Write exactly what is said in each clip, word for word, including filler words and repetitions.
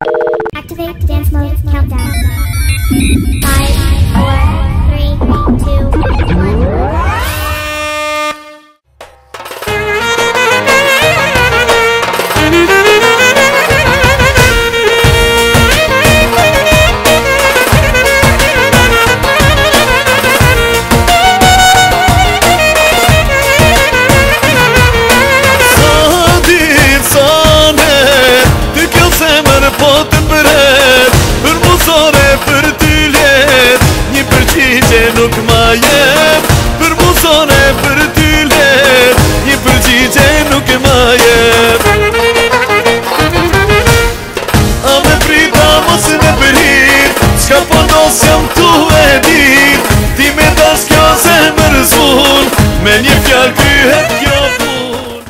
Activate dance mode countdown. Five, four, three, two, one. Nuk ma jep për muzone për ty let, një përgjigje nuk e ma jep. A me prita mos e me përhir, qka po nos jam tu e dit, ti me das kjo zemër zvun, me një fjall kryhet kjo pun.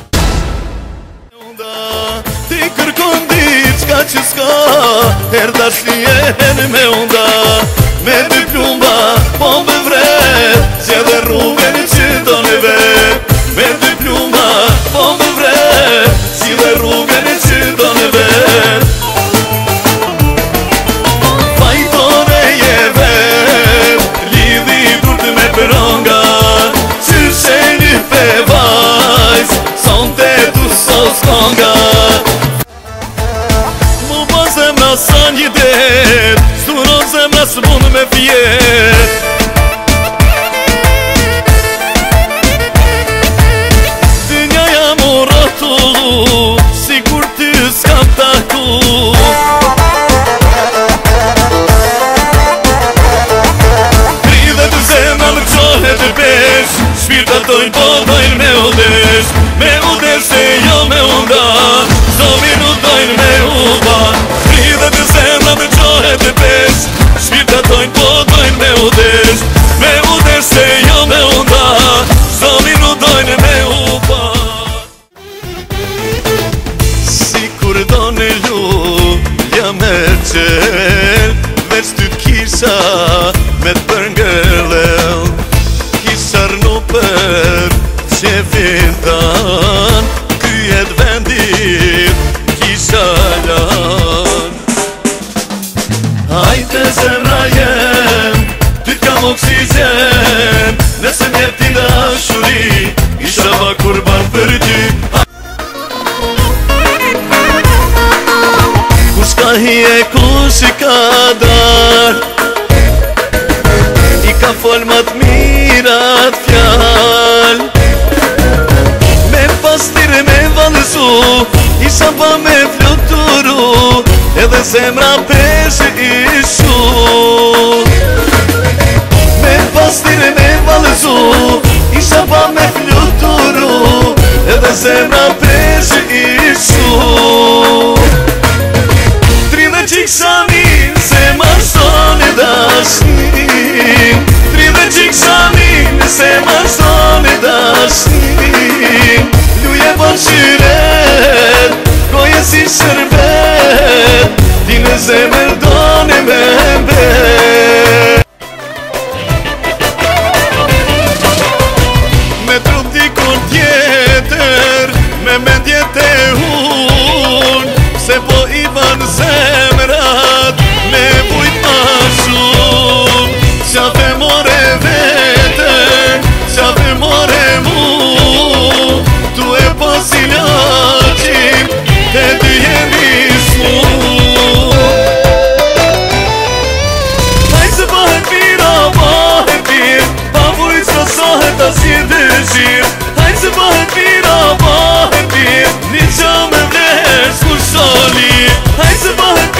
Ti kërkon dit qka që s'ka, her dashlien me unda, me dy plumba po më vret, që dhe rrugën që do në vet. Me dy plumba po më vret, që dhe rrugën që do në vet. Fajtore je vet, lidhi brut me përonga, që sheni pe vajz, son te du sos konga. Mu po zemra sa një det, sturo zemra së mund me fjet. Dënja jam u rotullu, si kur ty s'kam taku. Kride të zemra në qohet të pesh, shpirta tojnë po dojnë me udesh, me udesh se jo me unda, do minu dojnë me uba. Kride të zemra në qohet të pesh, shpirta tojnë po dojnë me udesh, me udesh se jo me unda, do minu dojnë me uba. Si kur do në lu, ja me qel, veç ty t'kisha me t'përngërlel, kisha rnu për qefin tan, kyjet vendit kisha lan. Hajte zemra jem, ty t'kam oksigen, nëse mjep t'i dashuri, isha va kurban për ty. Kush ka hi e kush i ka dar, i ka fol ma t'mirat fjall, me pastir me valësu, isha pa me fluturu, edhe zemra peshe ishu. Me pastir me valësu, isha pa me fluturu, edhe zemra peshe ishu. Tridhe qiksanin se marson e dashnin, tridhe qiksanin se marson e dashnin, luje bon shiret, koje si shërbet, ti në zemër doni me mbet. Me trup dikon tjetër, me mendjet e hun, se po i ban zemrat, me vujt ma shumë. Qafe more vetën, qafe more mu, tu e pos i laqim, te dy jemi s'mu. Hajtë bëhet mira, bëhet mirë, pa vujt s'ka sohet as një dëshirë. Hajtë bëhet mira, bëhet mirë, një qa me vlesh kur sholi. Hajtë bëhet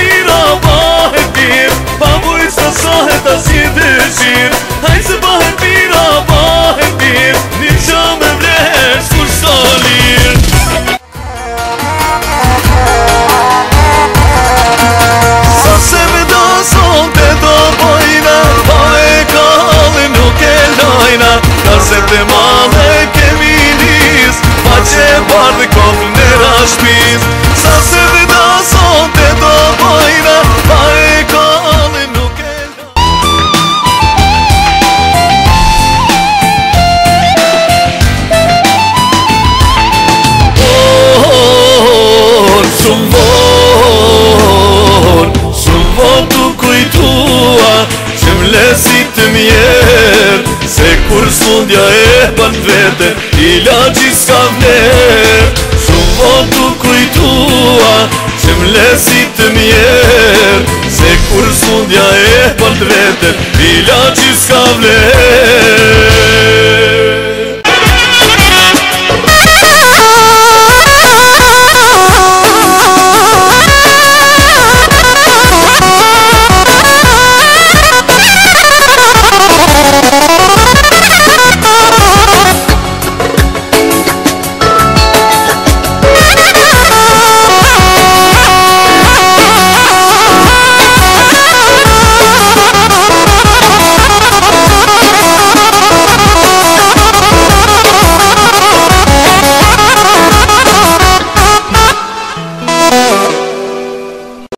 lesit të mjerë, se kur smundja e bën vete, ilaqi s'ka vlerë. Shumë votu kujtua, që m'lesit të mjerë, se kur smundja e bën vete, ilaqi s'ka vlerë.